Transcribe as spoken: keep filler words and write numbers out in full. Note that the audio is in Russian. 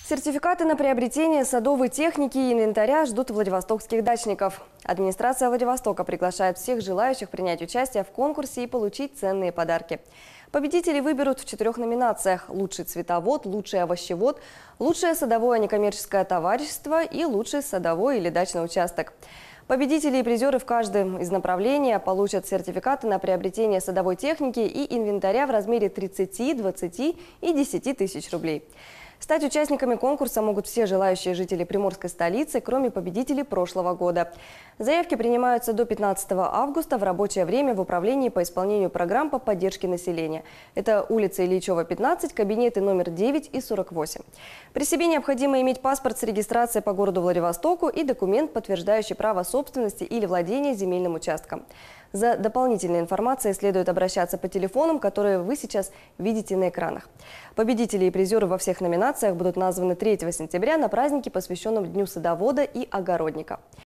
Сертификаты на приобретение садовой техники и инвентаря ждут владивостокских дачников. Администрация Владивостока приглашает всех желающих принять участие в конкурсе и получить ценные подарки. Победителей выберут в четырех номинациях: лучший цветовод, лучший овощевод, лучшее садовое некоммерческое товарищество и лучший садовой или дачный участок. Победители и призеры в каждом из направлений получат сертификаты на приобретение садовой техники и инвентаря в размере тридцати, двадцати и десяти тысяч рублей. Стать участниками конкурса могут все желающие жители Приморской столицы, кроме победителей прошлого года. Заявки принимаются до пятнадцатого августа в рабочее время в управлении по исполнению программ по поддержке населения. Это улица Ильичева, пятнадцать, кабинеты номер девять и сорок восемь. При себе необходимо иметь паспорт с регистрацией по городу Владивостоку и документ, подтверждающий право собственности или владения земельным участком. За дополнительной информацией следует обращаться по телефонам, которые вы сейчас видите на экранах. Победители и призеры во всех номинациях будут названы третьего сентября на празднике, посвященном Дню садовода и огородника.